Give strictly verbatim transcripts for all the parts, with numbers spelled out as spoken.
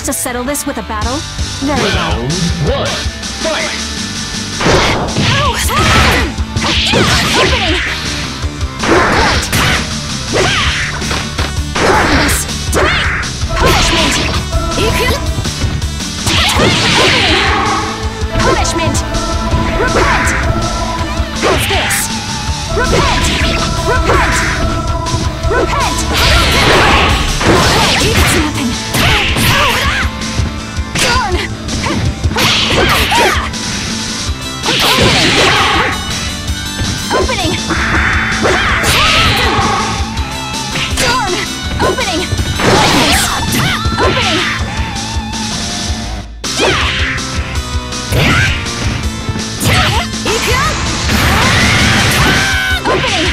wish to settle this with a battle? Very well. Round one, fight! Ow! Opening! Right! Hardness! Punishment! Opening! Punishment! Repent! What's this? Repent! Repent! Repent! It's nothing. Darn! Opening! Darn! Opening! Opening! Opening!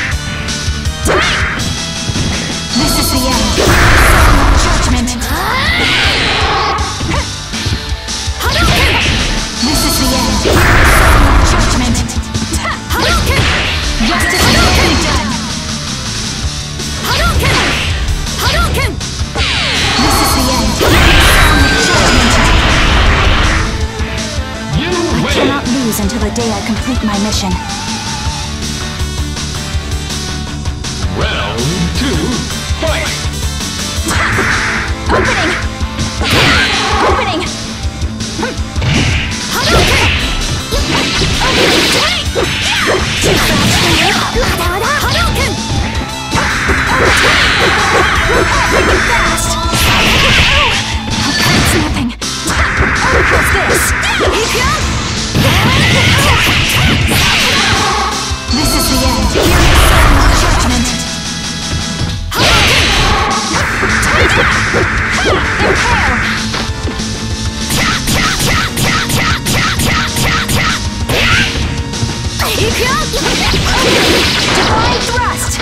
This is the end. Judgment. This is the end. Judgment. Justice is already done. This is the end. Judgment. You I win! cannot lose until the day I complete my mission. Round two, fight! Opening! Opening! Hadouken! Opening! Too fast for you! Hadouken! Opening fast! It's nothing. What's this? This is the end. Judgment. Impale! Divine thrust!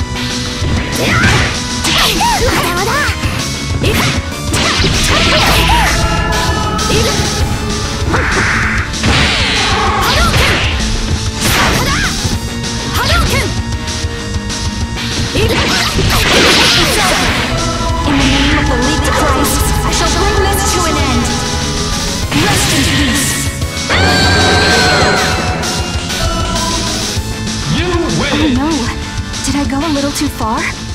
In the name of the League of Christ, I shall bring this to an end. Rest in peace. You Oh win! no, did I go a little too far?